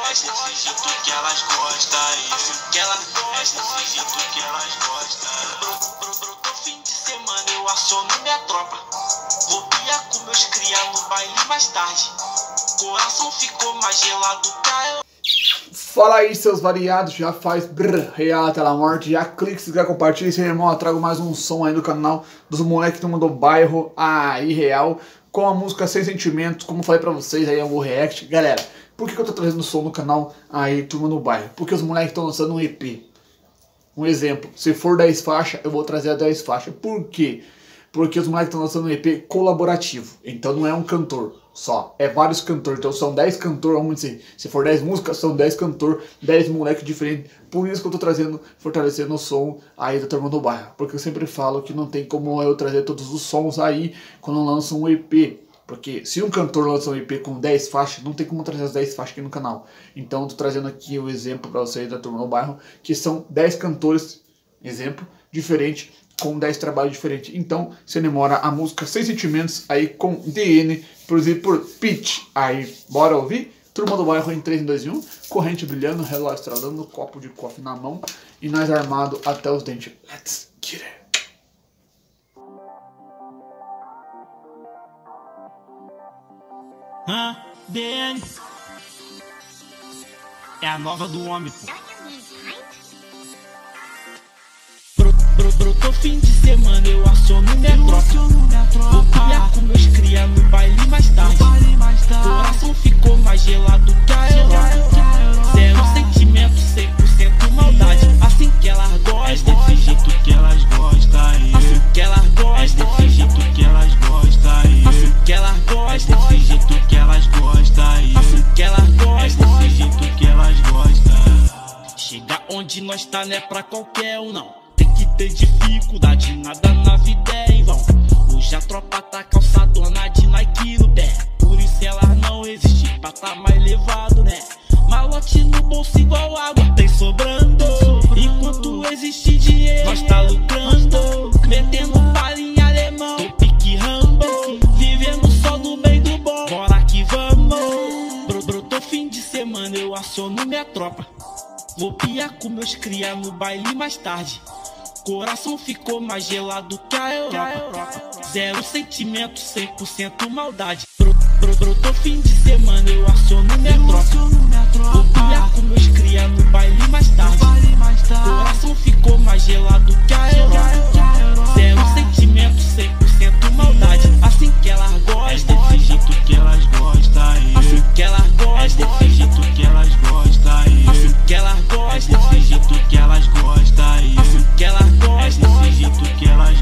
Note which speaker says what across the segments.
Speaker 1: desse jeito que elas gostam. Que elas gostam, desse jeito que elas gostam. Pro fim de semana eu aciono minha tropa. Vou piar com meus cria no baile mais tarde. Coração ficou mais gelado, caiu.
Speaker 2: Fala aí, seus variados, já faz real até a morte, já clique, se quiser compartilha, seu irmão, eu trago mais um som aí no canal dos moleques do mundo bairro aí real, com a música Sem Sentimentos, como falei pra vocês aí, o react. Galera, por que eu tô trazendo som no canal aí, turma no bairro? Porque os moleques estão lançando um EP. Um exemplo, se for 10 faixas, eu vou trazer a 10 faixas. Por quê? Porque os moleques estão lançando um EP colaborativo, então não é um cantor só, é vários cantores, então são 10 cantores, vamos dizer, se for 10 músicas, são 10 cantores, 10 moleques diferentes, por isso que eu tô trazendo, fortalecendo o som aí da turma do bairro, porque eu sempre falo que não tem como eu trazer todos os sons aí quando lançam um EP, porque se um cantor lança um EP com 10 faixas, não tem como trazer as 10 faixas aqui no canal, então eu tô trazendo aqui o exemplo pra vocês da turma do bairro, que são 10 cantores, exemplo, diferente, com 10 trabalhos diferentes. Então, você demora a música Sem Sentimentos aí com DN, produzido por Pitch. Aí, bora ouvir? Turma do bairro em 3, 2 e 1. Corrente brilhando, relógio estralando, copo de coffee na mão e nós armado até os dentes. Let's get it!
Speaker 1: DN é a nova do homem, pô. Pro fim de semana eu aciono minha tropa. Vou piar com meus cria no baile mais tarde. Coração ficou mais gelado que a Europa. Zero sentimento, 100% maldade. Assim que elas gostam, é desse jeito que elas gostam. Assim que elas gostam, é desse jeito que elas gostam. Assim que elas gostam, é desse jeito que elas gostam. Assim que elas gostam, é desse jeito que elas gostam. Chegar onde nós tá não é pra qualquer um não. Tem dificuldade, nada na vida é em vão. Hoje a tropa tá calçadona de Nike no pé. Por isso ela não existe pra tá mais levado, né? Malote no bolso igual água tem sobrando. Enquanto existe dinheiro, nós tá lucrando. Metendo bala em alemão, tô pique Rambo. Vivendo só do bem do bom, bora que vamos. Brotou fim de semana eu aciono minha tropa. Vou piar com meus cria no baile mais tarde. Coração ficou mais gelado que a Europa. Zero sentimento, 100% maldade. Brotou fim de semana eu aciono minha tropa. Vou piar com meus cria no baile mais tarde. Coração ficou mais gelado que a Europa. Zero sentimento, 100% maldade. Assim que elas gostam, é desse jeito que elas gostam. Assim que elas gostam, é desse jeito que elas gostam. Assim que elas gostam, é desse jeito que elas gostam. Assim que elas gostam, é desse jeito que elas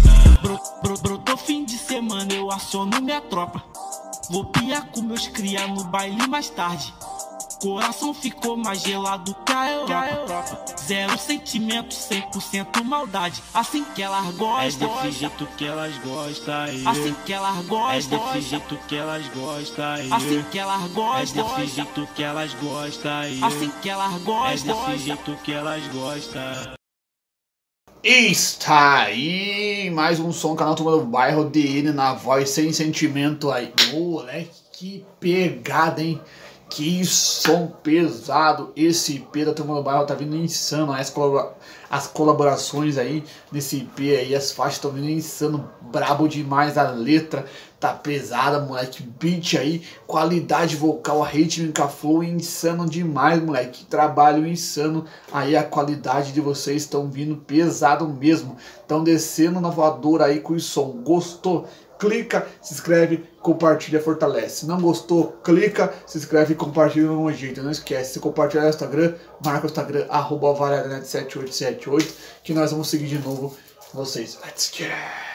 Speaker 1: gostam. Brotou fim de semana eu aciono minha tropa. Vou piar com meus cria no baile mais tarde. Coração ficou mais gelado que a Europa. Zero sentimento, 100% maldade. Assim que elas gostam, é desse jeito que elas gostam. Assim que elas gostam, é desse jeito que elas gostam. Assim que elas gostam, é desse jeito que elas gostam. Assim que elas gostam, é desse jeito que elas gostam.
Speaker 2: Está aí mais um som, canal Turma do Bairro, DN na voz, Sem Sentimento aí. Moleque, que pegada, hein? Que som pesado. Esse EP da Turma do Bairro tá vindo insano. As colaborações aí nesse EP aí, as faixas estão vindo insano. Brabo demais, a letra tá pesada, moleque. Beat aí, qualidade vocal, a rítmica, flow insano demais, moleque. Trabalho insano. Aí a qualidade de vocês estão vindo pesado mesmo. Estão descendo na voadora aí com o som. Gostou? Clica, se inscreve, compartilha, fortalece. Não gostou? Clica, se inscreve e compartilha do mesmo jeito. Não esquece, se compartilhar no Instagram, marca o Instagram, @variadanet7878, que nós vamos seguir de novo vocês. Let's get it!